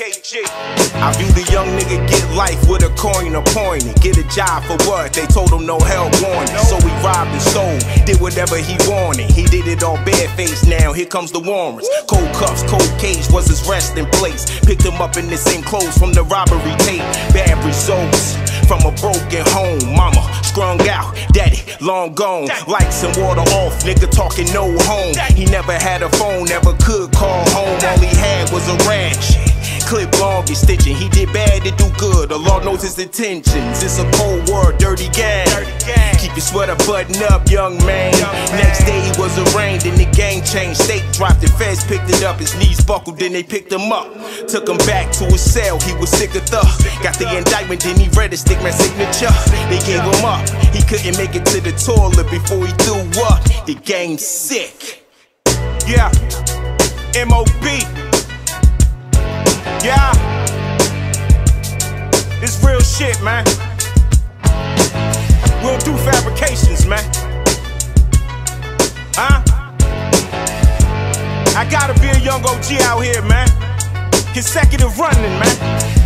KG. I view the young nigga get life with a coin appointed. Get a job for what? They told him no hell warning. So he robbed and stole, did whatever he wanted. He did it all barefaced, now here comes the warrants. Cold cuffs, cold cage was his resting place. Picked him up in the same clothes from the robbery tape. Bad results from a broken home. Mama strung out, daddy long gone. Lights and water off, nigga talking no home. He never had a phone, never could call home. All he had was a ranch. Clip long and stitching, he did bad to do good. The Lord knows his intentions. It's a cold world, dirty gang. Keep your sweater buttoned up, young man. Next day he was arraigned and the gang changed. State dropped the feds, picked it up. His knees buckled, then they picked him up. Took him back to his cell, he was sick of thug. Got the indictment, then he read the stickman signature. They gave him up, he couldn't make it to the toilet before he threw up. The game's sick. Yeah, M.O.B. Yeah, it's real shit, man. We don't do fabrications, man. Huh? I gotta be a young OG out here, man. Consecutive running, man.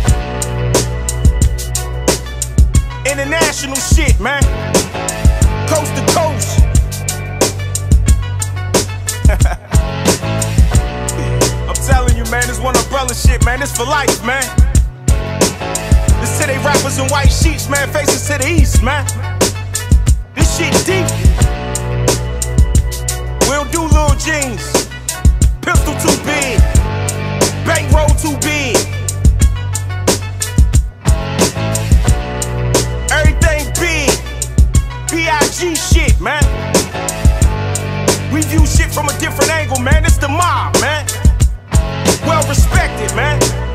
International shit, man. Coast to coast. I'm telling you, man, this one umbrella shit, man. This for life, man. This city rappers in white sheets, man, faces to the east, man. This shit deep. We don't do little jeans. Pistol too big. Bankroll too big. Everything big. B.I.G. shit, man. We view shit from a different angle, man. It's the mob, man. Well respected, man.